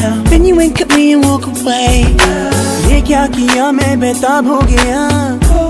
Then you wink at me and walk away. ये क्या किया मैं बेताब हो गया।